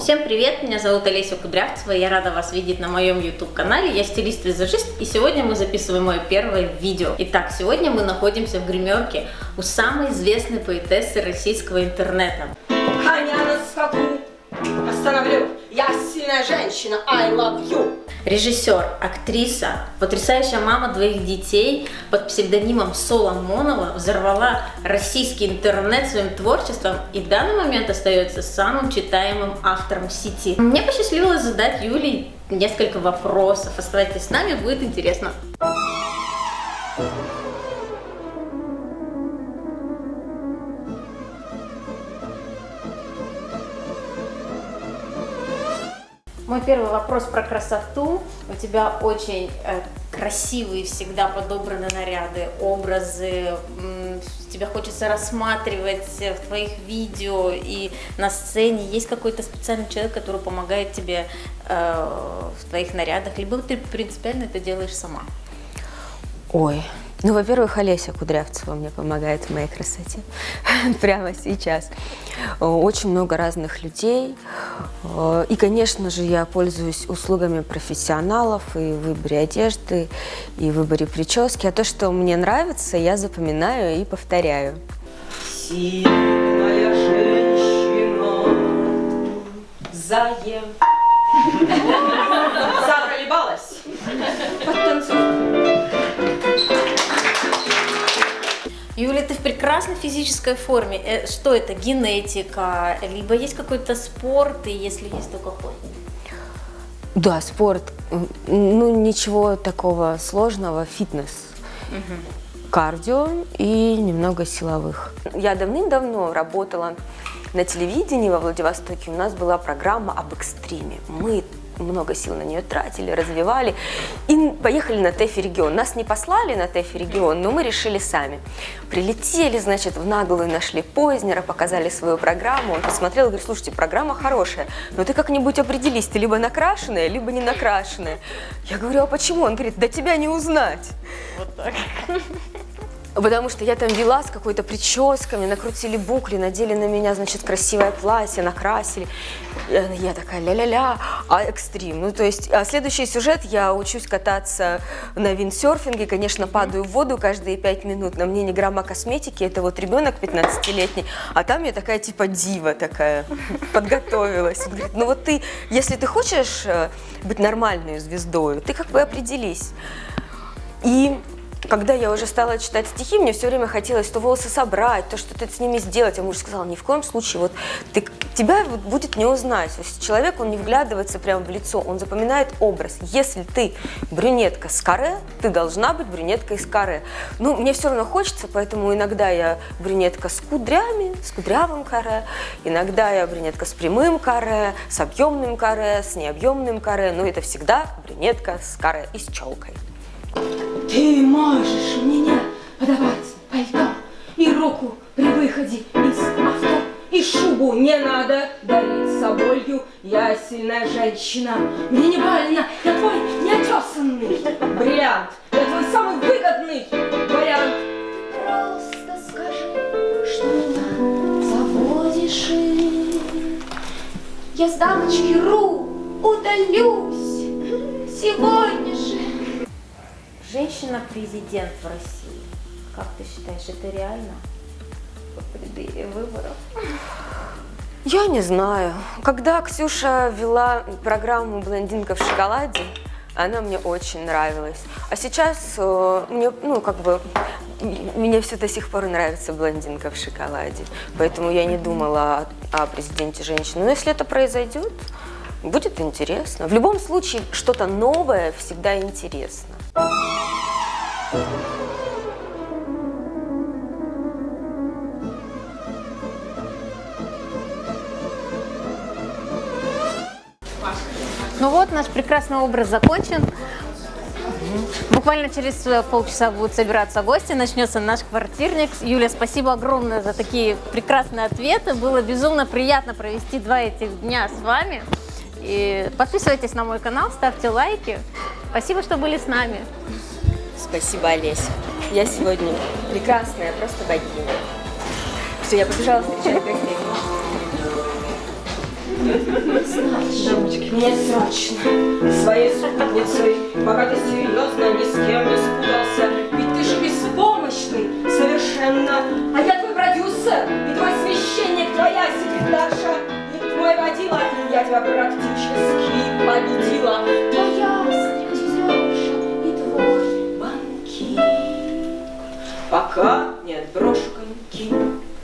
Всем привет, меня зовут Олеся Кудрявцева, я рада вас видеть на моем YouTube-канале, я стилист-визажист, и сегодня мы записываем мое первое видео. Итак, сегодня мы находимся в гримерке у самой известной поэтессы российского интернета. Коня на скаку остановлю, я сильная женщина, I love you. Режиссер, актриса, потрясающая мама двоих детей под псевдонимом Соломонова взорвала российский интернет своим творчеством и в данный момент остается самым читаемым автором в сети. Мне посчастливилось задать Юле несколько вопросов. Оставайтесь с нами, будет интересно. Мой первый вопрос про красоту. У тебя очень красивые всегда подобраны наряды, образы. Тебя хочется рассматривать в твоих видео и на сцене. Есть какой-то специальный человек, который помогает тебе в твоих нарядах? Либо ты принципиально это делаешь сама? Ой, ну, во-первых, Олеся Кудрявцева мне помогает в моей красоте прямо сейчас. Очень много разных людей. И, конечно же, я пользуюсь услугами профессионалов и в выборе одежды, и в выборе прически. А то, что мне нравится, я запоминаю и повторяю. Сильная женщина, заколебалась. Юля, ты в прекрасной физической форме. Что это? Генетика? Либо есть какой-то спорт, и если есть, то какой? Да, спорт. Ну, ничего такого сложного. Фитнес. Кардио и немного силовых. Я давным-давно работала на телевидении во Владивостоке. У нас была программа об экстриме. Мы много сил на нее тратили, развивали и поехали на ТЭФ-регион. Нас не послали на ТЭФ-регион, но мы решили сами. Прилетели, значит, в наглую нашли Познера, показали свою программу. Он посмотрел и говорит: слушайте, программа хорошая, но ты как-нибудь определись, ты либо накрашенная, либо не накрашенная. Я говорю: а почему? Он говорит: да тебя не узнать. Вот так. Потому что я там вела с какой-то прической, мне накрутили букли, надели на меня, значит, красивое платье, накрасили. Я такая ля-ля-ля, а экстрим. Ну, то есть, а следующий сюжет: я учусь кататься на виндсерфинге, конечно, падаю в воду каждые 5 минут, на мне ни грамма косметики, это вот ребенок 15-летний, а там я такая типа дива такая, подготовилась. Он говорит: ну вот ты, если ты хочешь быть нормальной звездой, ты как бы определись. И когда я уже стала читать стихи, мне все время хотелось то волосы собрать, то что-то с ними сделать. А муж сказал: ни в коем случае, вот тебя вот будет не узнать. То есть человек, он не вглядывается прямо в лицо, он запоминает образ. Если ты брюнетка с каре, ты должна быть брюнеткой с каре. Ну, мне все равно хочется, поэтому иногда я брюнетка с кудрями, с кудрявым каре, иногда я брюнетка с прямым каре, с объемным каре, с необъемным каре, но это всегда брюнетка с каре и с челкой. Ты можешь мне подавать пальто и руку при выходе из авто, и шубу не надо дарить собою. Я сильная женщина, мне не больно, я твой неотесанный бриллиант, я твой самый выгодный вариант. Просто скажи, что меня заводишь, и я с дамочки Ру удалюсь сегодня же. Женщина-президент в России. Как ты считаешь, это реально? В преддверии выборов? Я не знаю. Когда Ксюша вела программу «Блондинка в шоколаде», она мне очень нравилась. А сейчас мне, ну, как бы, мне все до сих пор нравится «Блондинка в шоколаде». Поэтому я не думала о президенте женщины. Но если это произойдет, будет интересно. В любом случае, что-то новое всегда интересно. Ну вот, наш прекрасный образ закончен. Буквально через полчаса будут собираться гости, начнется наш квартирник. Юля, спасибо огромное за такие прекрасные ответы. Было безумно приятно провести 2 этих дня с вами. И подписывайтесь на мой канал, ставьте лайки. Спасибо, что были с нами. Спасибо, Олеся. Я сегодня прекрасная, просто богиня. Все, я побежала встречать гостей. мне срочно своей спутницей, пока ты серьезно ни с кем не спутался. Ведь ты же беспомощный совершенно, а я твой продюсер, и твой священник, твоя секретарша, и твой водила, и я тебя